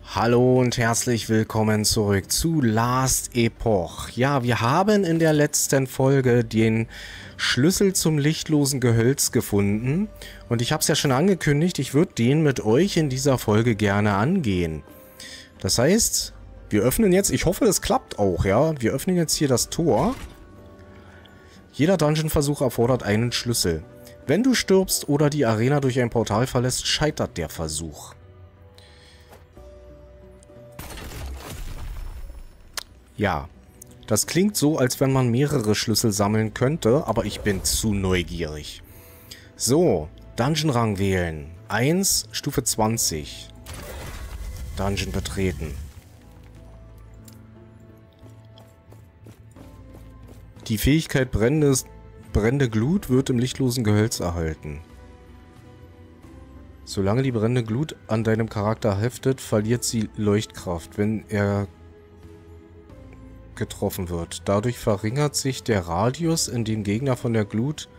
Hallo und herzlich willkommen zurück zu Last Epoch. Ja, wir haben in der letzten Folge den Schlüssel zum lichtlosen Gehölz gefunden. Und ich habe es ja schon angekündigt, ich würde den mit euch in dieser Folge gerne angehen. Das heißt, wir öffnen jetzt, ich hoffe, es klappt auch, ja. Wir öffnen jetzt hier das Tor. Jeder Dungeon-Versuch erfordert einen Schlüssel. Wenn du stirbst oder die Arena durch ein Portal verlässt, scheitert der Versuch. Ja, das klingt so, als wenn man mehrere Schlüssel sammeln könnte, aber ich bin zu neugierig. So, Dungeon-Rang wählen. 1, Stufe 20. Dungeon betreten. Die Fähigkeit brennende Glut wird im lichtlosen Gehölz erhalten. Solange die brennende Glut an deinem Charakter heftet, verliert sie Leuchtkraft, wenn er getroffen wird. Dadurch verringert sich der Radius, in dem Gegner von der Glut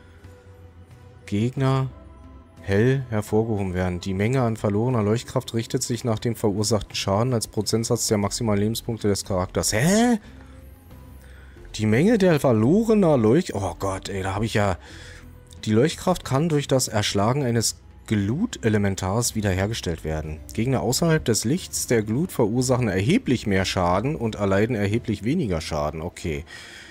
hell hervorgehoben werden. Die Menge an verlorener Leuchtkraft richtet sich nach dem verursachten Schaden als Prozentsatz der maximalen Lebenspunkte des Charakters. Hä? Die Menge der verlorener Oh Gott, ey, da habe ich ja... Die Leuchtkraft kann durch das Erschlagen eines Glut-Elementars wiederhergestellt werden. Gegner außerhalb des Lichts der Glut verursachen erheblich mehr Schaden und erleiden erheblich weniger Schaden. Okay.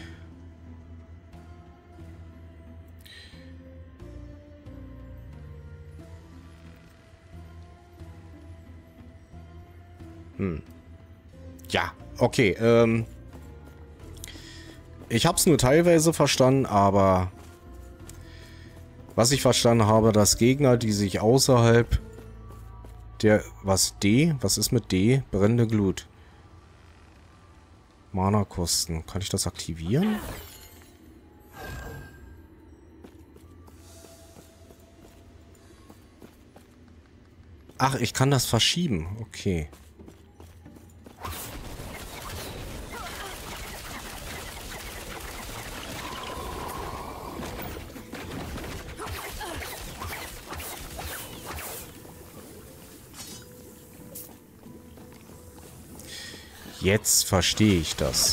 Ja, okay. Ich habe es nur teilweise verstanden, aber... Was ich verstanden habe, dass Gegner, die sich außerhalb der... Was D? Was ist mit D? Brennende Glut. Mana-Kosten. Kann ich das aktivieren? Ach, ich kann das verschieben. Okay. Jetzt verstehe ich das.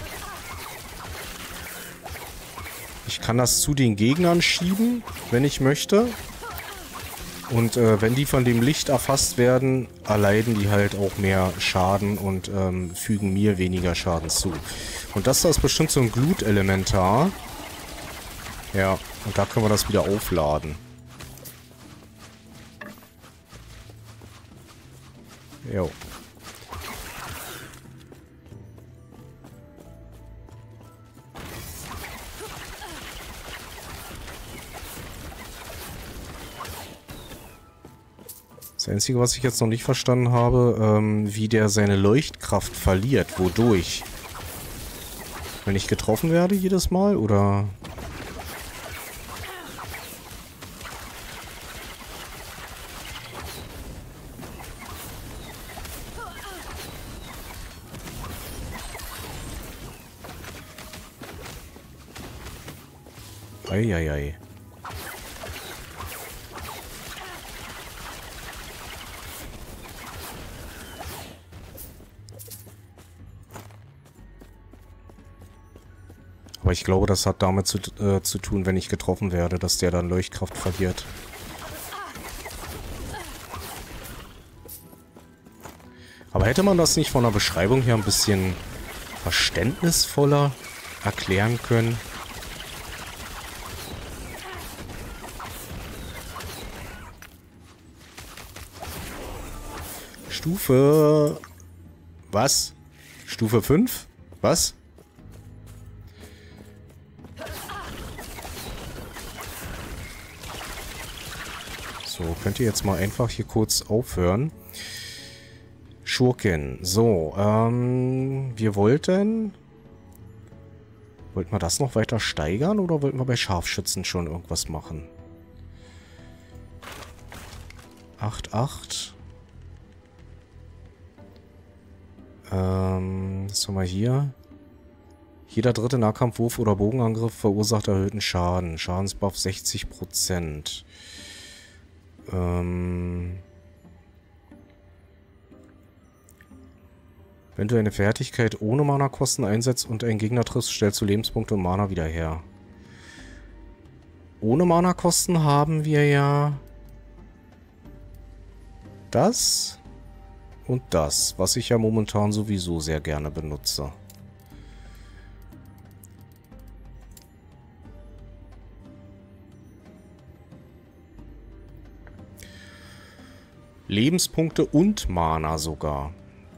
Ich kann das zu den Gegnern schieben, wenn ich möchte. Und wenn die von dem Licht erfasst werden, erleiden die halt auch mehr Schaden und fügen mir weniger Schaden zu. Und das da ist bestimmt so ein Glut-Elementar. Ja, und da können wir das wieder aufladen. Jo. Das Einzige, was ich jetzt noch nicht verstanden habe, wie der seine Leuchtkraft verliert. Wodurch? Wenn ich getroffen werde jedes Mal, oder? Eieiei. Aber ich glaube, das hat damit zu tun, wenn ich getroffen werde, dass der dann Leuchtkraft verliert. Aber hätte man das nicht von der Beschreibung her ein bisschen verständnisvoller erklären können? Stufe... Was? Stufe 5? Was? So, könnt ihr jetzt mal einfach hier kurz aufhören. Schurken. So, wir wollten wir das noch weiter steigern oder wollten wir bei Scharfschützen schon irgendwas machen? 8,8. Was haben wir hier? Jeder dritte Nahkampfwurf oder Bogenangriff verursacht erhöhten Schaden. Schadensbuff 60%. Wenn du eine Fertigkeit ohne Mana-Kosten einsetzt und einen Gegner triffst, stellst du Lebenspunkte und Mana wieder her. Ohne Mana-Kosten haben wir ja das und das, was ich ja momentan sowieso sehr gerne benutze. Lebenspunkte und Mana sogar.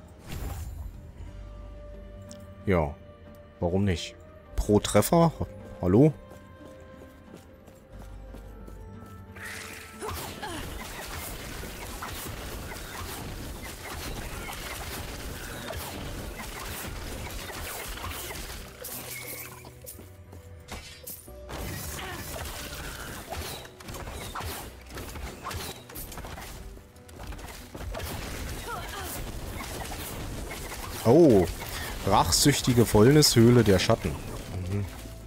Ja, warum nicht? Pro Treffer? Hallo? Oh, rachsüchtige Fäulnishöhle der Schatten. Mhm.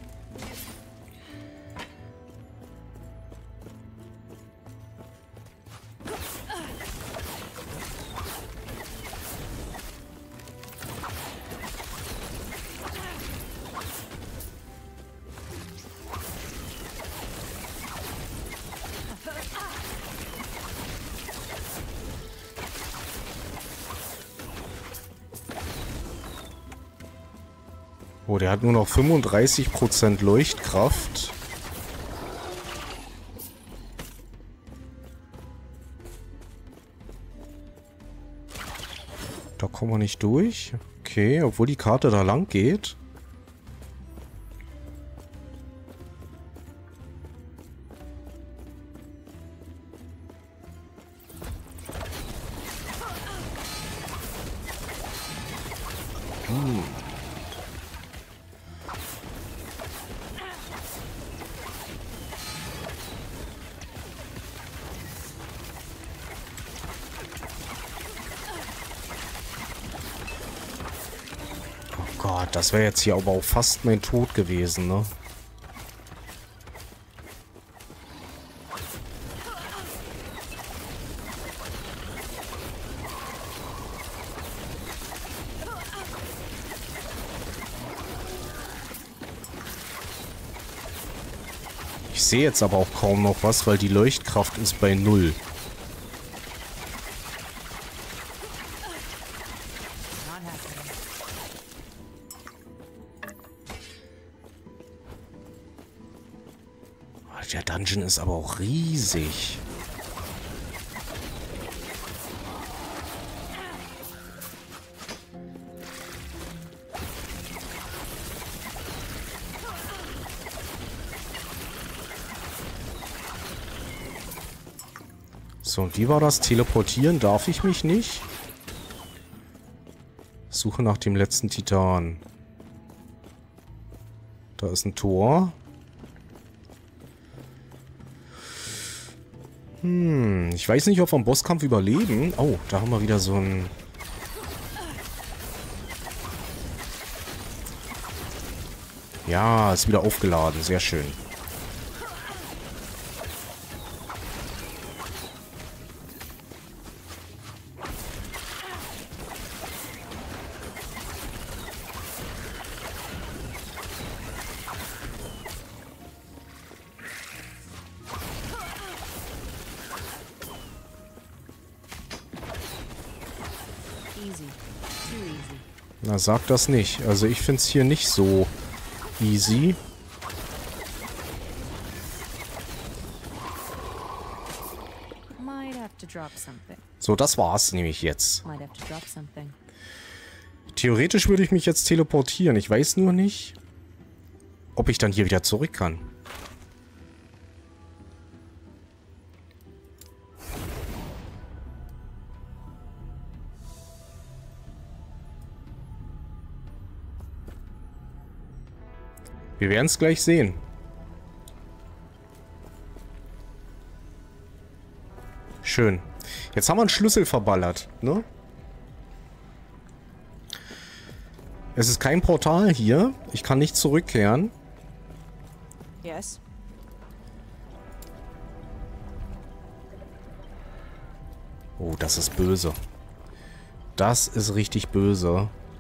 Oh, der hat nur noch 35% Leuchtkraft. Da kommen wir nicht durch. Okay, obwohl die Karte da lang geht. Gott, das wäre jetzt hier aber auch fast mein Tod gewesen, ne? Ich sehe jetzt aber auch kaum noch was, weil die Leuchtkraft ist bei 0. Der Dungeon ist aber auch riesig. So, und wie war das? Teleportieren darf ich mich nicht? Suche nach dem letzten Titan. Da ist ein Tor. Ich weiß nicht, ob wir im Bosskampf überleben. Oh, da haben wir wieder so ein... Ja, ist wieder aufgeladen. Sehr schön. Na, sag das nicht. Also ich finde es hier nicht so easy. So, das war's nämlich jetzt. Theoretisch würde ich mich jetzt teleportieren. Ich weiß nur nicht, ob ich dann hier wieder zurück kann. Wir werden es gleich sehen. Schön. Jetzt haben wir einen Schlüssel verballert, ne? Es ist kein Portal hier. Ich kann nicht zurückkehren. Yes. Oh, das ist böse. Das ist richtig böse.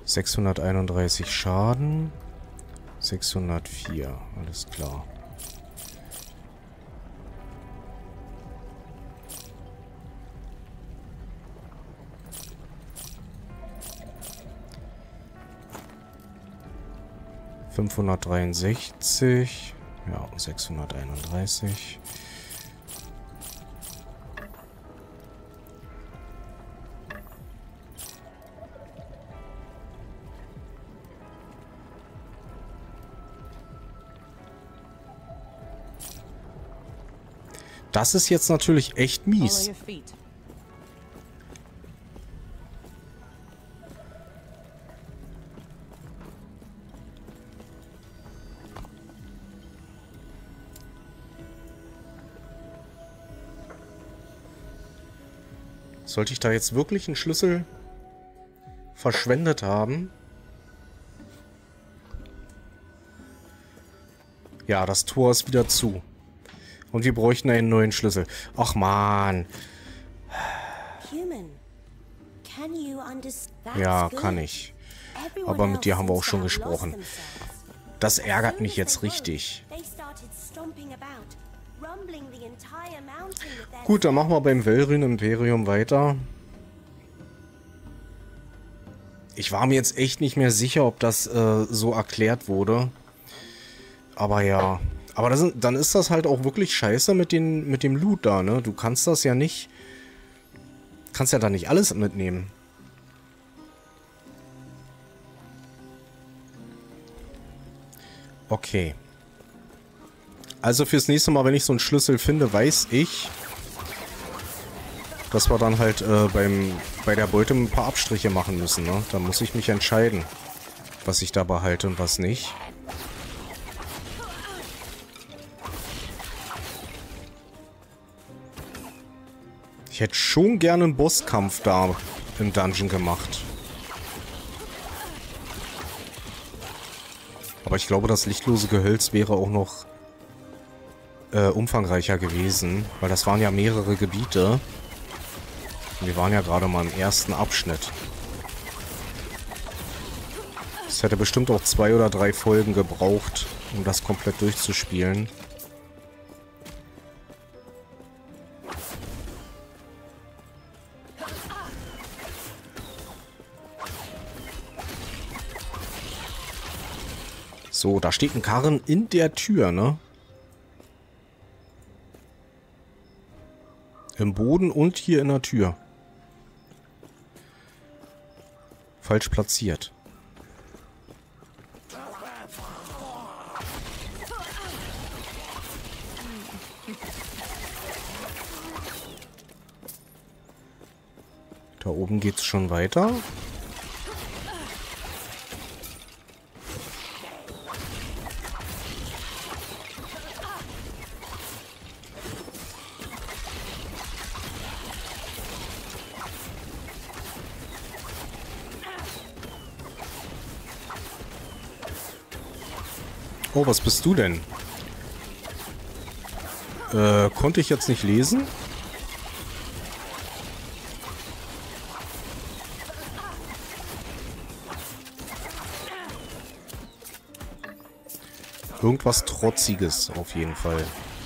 631 Schaden. 604. Alles klar. ...563... Ja, 631... Das ist jetzt natürlich echt mies. Sollte ich da jetzt wirklich einen Schlüssel verschwendet haben? Ja, das Tor ist wieder zu. Und wir bräuchten einen neuen Schlüssel. Ach man. Ja, kann ich. Aber mit dir haben wir auch schon gesprochen. Das ärgert mich jetzt richtig. Gut, dann machen wir beim Velryn Imperium weiter. Ich war mir jetzt echt nicht mehr sicher, ob das so erklärt wurde. Aber ja. Aber dann ist das halt auch wirklich scheiße mit dem Loot da, ne? Du kannst das ja nicht... Kannst ja da nicht alles mitnehmen. Okay. Also fürs nächste Mal, wenn ich so einen Schlüssel finde, weiß ich, dass wir dann halt bei der Beute ein paar Abstriche machen müssen, ne? Da muss ich mich entscheiden, was ich da behalte und was nicht. Ich hätte schon gerne einen Bosskampf da im Dungeon gemacht. Aber ich glaube, das lichtlose Gehölz wäre auch noch umfangreicher gewesen. Weil das waren ja mehrere Gebiete. Und wir waren ja gerade mal im ersten Abschnitt. Es hätte bestimmt auch 2 oder 3 Folgen gebraucht, um das komplett durchzuspielen. So, da steht ein Karren in der Tür, ne? Im Boden und hier in der Tür. Falsch platziert. Da oben geht's schon weiter. Oh, was bist du denn? Konnte ich jetzt nicht lesen? Irgendwas Trotziges auf jeden Fall.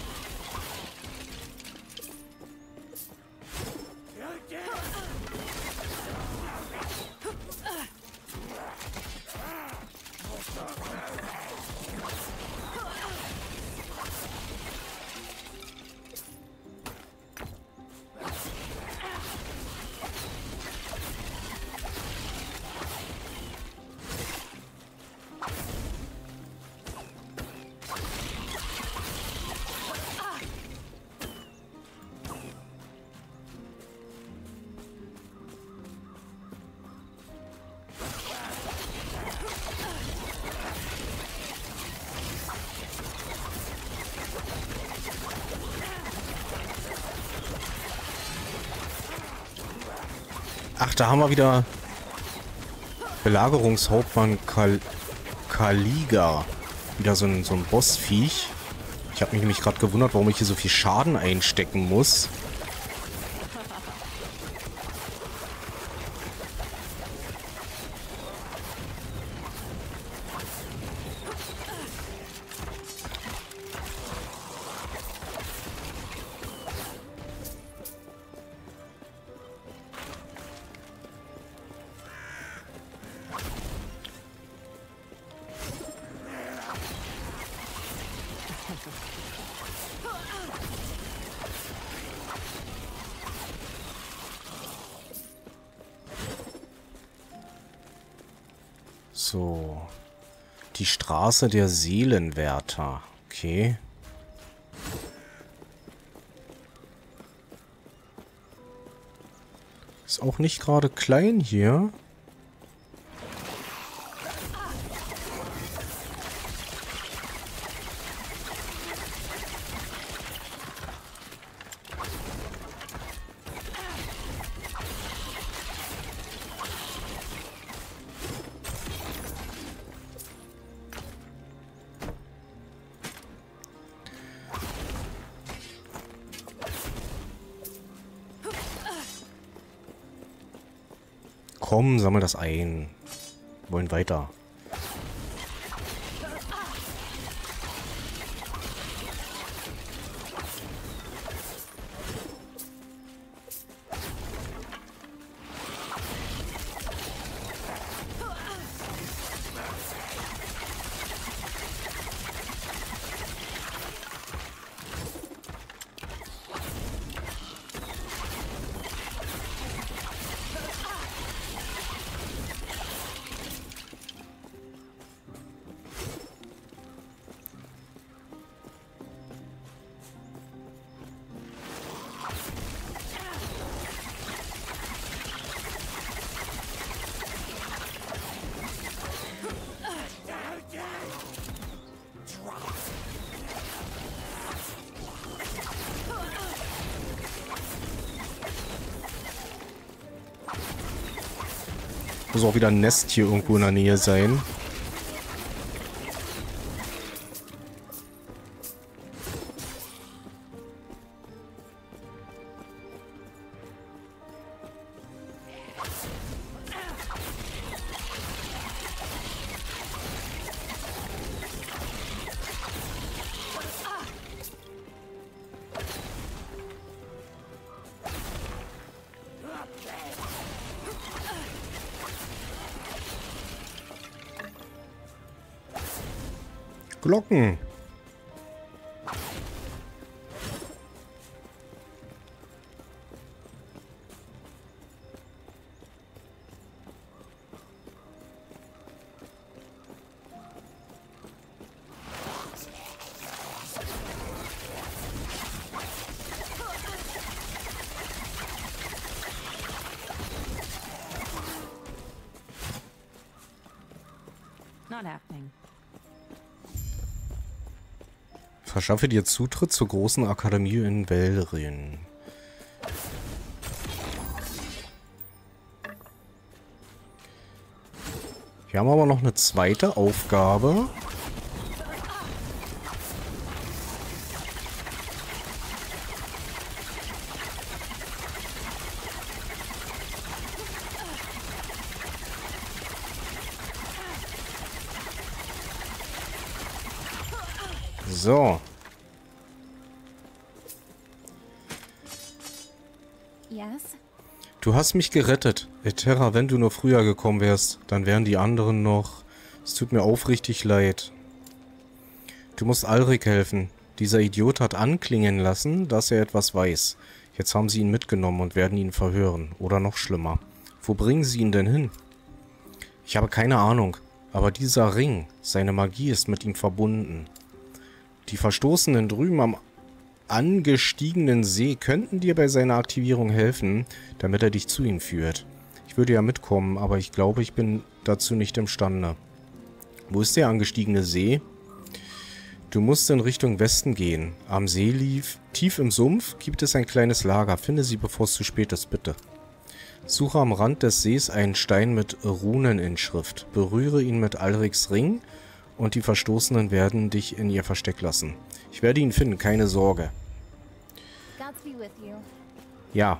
Ach, da haben wir wieder Belagerungshauptmann Kaliga. Wieder so ein Bossviech. Ich habe mich nämlich gerade gewundert, warum ich hier so viel Schaden einstecken muss. So. Die Straße der Seelenwärter. Okay. Ist auch nicht gerade klein hier. Komm, sammel das ein. Wir wollen weiter. Muss auch wieder ein Nest hier irgendwo in der Nähe sein. Glocken. Not happening. Verschaffe dir Zutritt zur großen Akademie in Belrien. Wir haben aber noch eine zweite Aufgabe. So. Yes? Du hast mich gerettet. Eterra, wenn du nur früher gekommen wärst, dann wären die anderen noch... Es tut mir aufrichtig leid. Du musst Alrik helfen. Dieser Idiot hat anklingen lassen, dass er etwas weiß. Jetzt haben sie ihn mitgenommen und werden ihn verhören. Oder noch schlimmer. Wo bringen sie ihn denn hin? Ich habe keine Ahnung. Aber dieser Ring, seine Magie ist mit ihm verbunden. Die Verstoßenen drüben am angestiegenen See könnten dir bei seiner Aktivierung helfen, damit er dich zu ihm führt. Ich würde ja mitkommen, aber ich glaube, ich bin dazu nicht imstande. Wo ist der angestiegene See? Du musst in Richtung Westen gehen. Am See tief im Sumpf gibt es ein kleines Lager. Finde sie, bevor es zu spät ist, bitte. Suche am Rand des Sees einen Stein mit Runeninschrift. Berühre ihn mit Alriks Ring und die Verstoßenen werden dich in ihr Versteck lassen. Ich werde ihn finden, keine Sorge. Ja.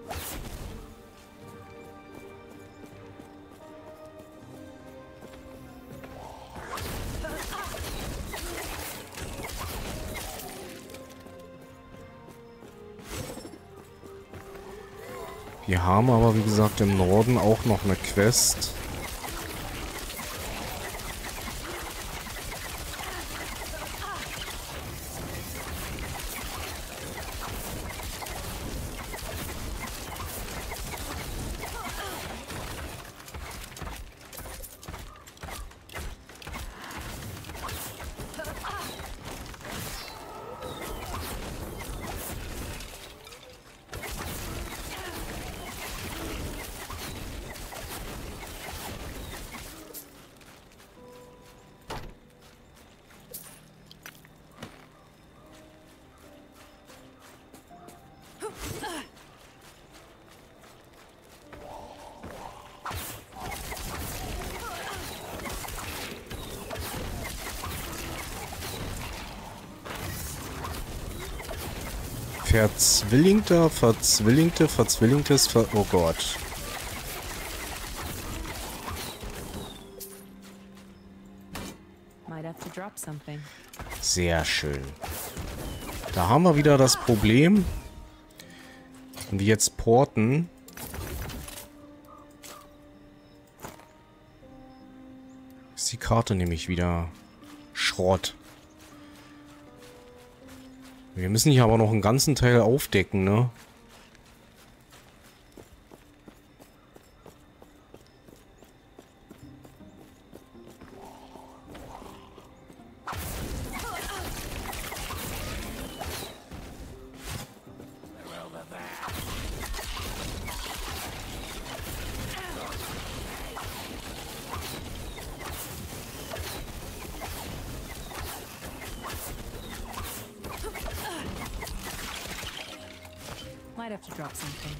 Wir haben aber, wie gesagt, im Norden auch noch eine Quest. verzwillingtes, oh Gott. Might have to drop something. Sehr schön. Da haben wir wieder das Problem. Wenn wir jetzt porten. Ist die Karte nämlich wieder Schrott. Wir müssen hier aber noch einen ganzen Teil aufdecken, ne? Might have to drop something.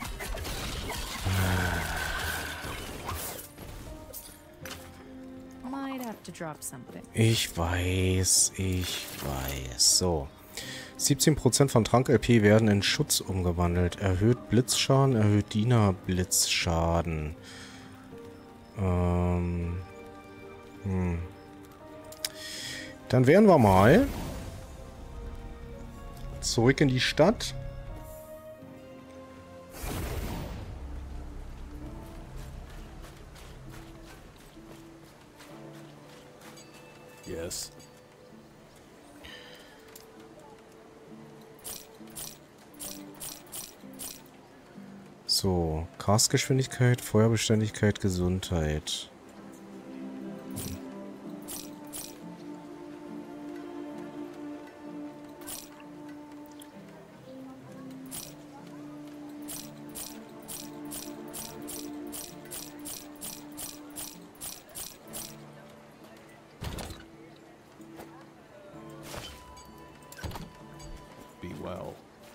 Might have to drop something. Ich weiß. So. 17% von Trank-LP werden in Schutz umgewandelt. Erhöht Blitzschaden, erhöht Diener-Blitzschaden. Dann werden wir mal zurück in die Stadt. Yes. So, Castgeschwindigkeit, Feuerbeständigkeit, Gesundheit. Be well.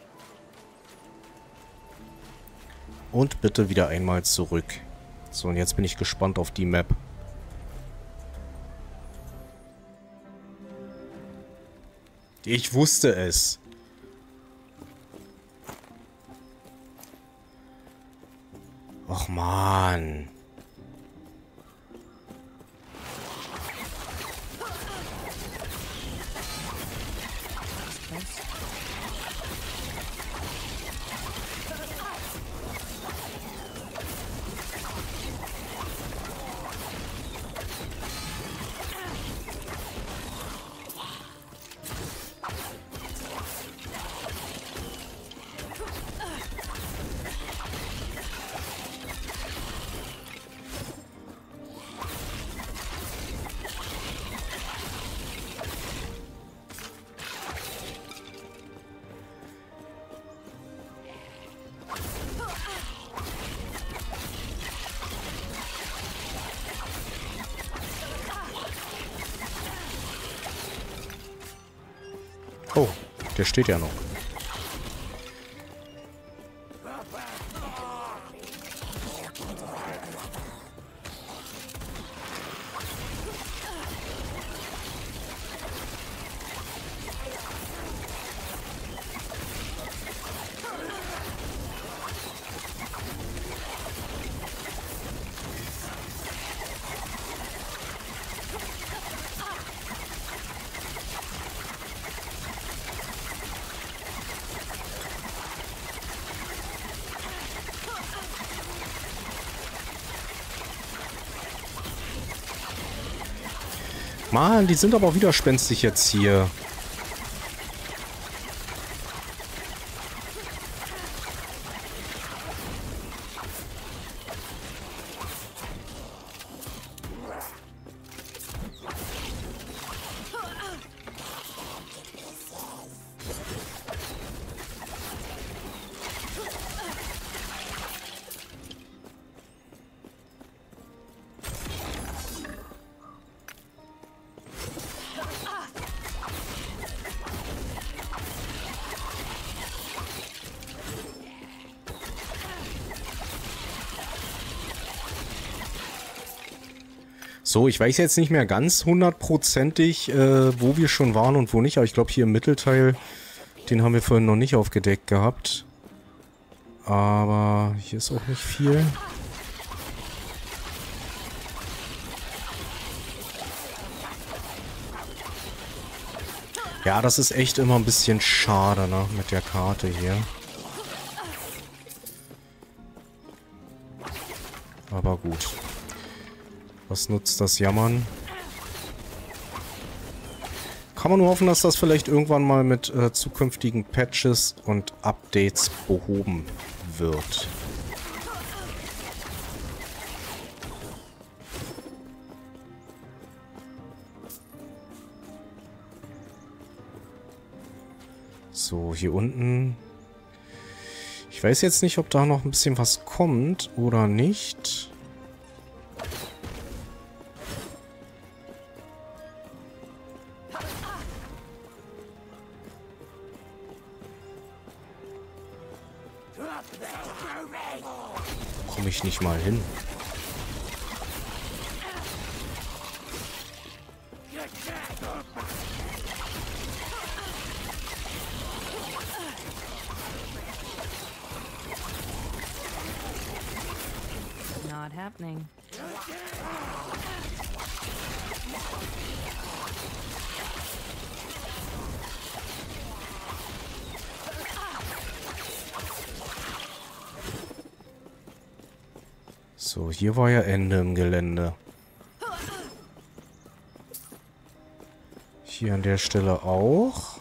Und bitte wieder einmal zurück. So, und jetzt bin ich gespannt auf die Map. Ich wusste es. Och man. Oh, der steht ja noch. Mann, die sind aber auch widerspenstig jetzt hier. So, ich weiß jetzt nicht mehr ganz hundertprozentig, wo wir schon waren und wo nicht, aber ich glaube hier im Mittelteil Den haben wir vorhin noch nicht aufgedeckt gehabt. Aber hier ist auch nicht viel. Ja, das ist echt immer ein bisschen schade, ne, mit der Karte hier. Aber gut. Was nutzt das Jammern? Kann man nur hoffen, dass das vielleicht irgendwann mal mit zukünftigen Patches und Updates behoben wird. So, hier unten. Ich weiß jetzt nicht, ob da noch ein bisschen was kommt oder nicht. Komme ich nicht mal hin. Not happening. So, hier war ja Ende im Gelände. Hier an der Stelle auch.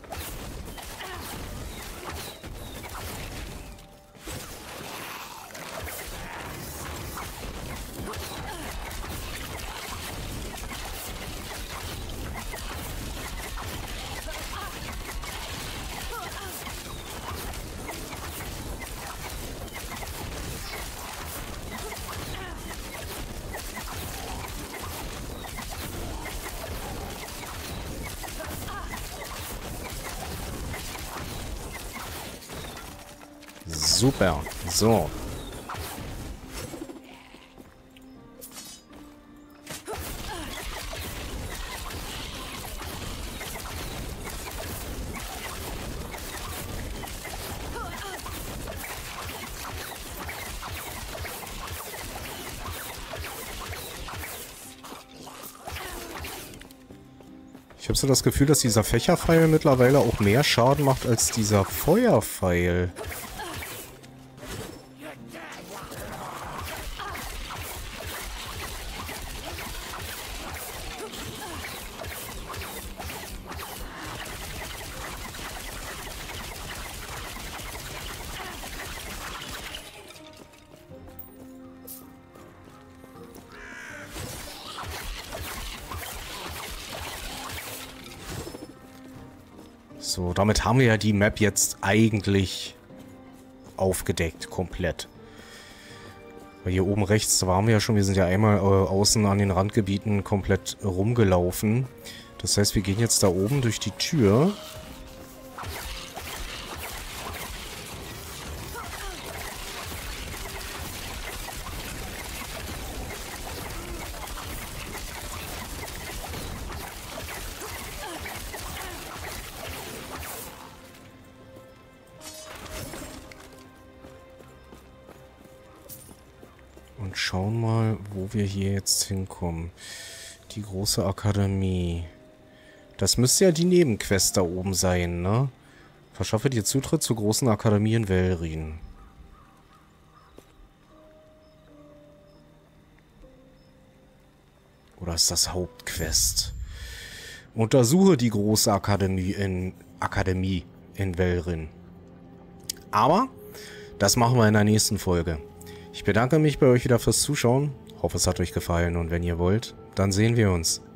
Super. So. Ich habe so das Gefühl, dass dieser Fächerpfeil mittlerweile auch mehr Schaden macht als dieser Feuerpfeil. So, damit haben wir ja die Map jetzt eigentlich aufgedeckt, komplett. Weil hier oben rechts, da waren wir ja schon, wir sind ja einmal außen an den Randgebieten komplett rumgelaufen. Das heißt, wir gehen jetzt da oben durch die Tür. Und schauen mal, wo wir hier jetzt hinkommen. Die große Akademie. Das müsste ja die Nebenquest da oben sein, ne? Verschaffe dir Zutritt zur großen Akademie in Velrin. Oder ist das Hauptquest? Untersuche die große Akademie in Velrin. Aber das machen wir in der nächsten Folge. Ich bedanke mich bei euch wieder fürs Zuschauen. Hoffe, es hat euch gefallen und wenn ihr wollt, dann sehen wir uns.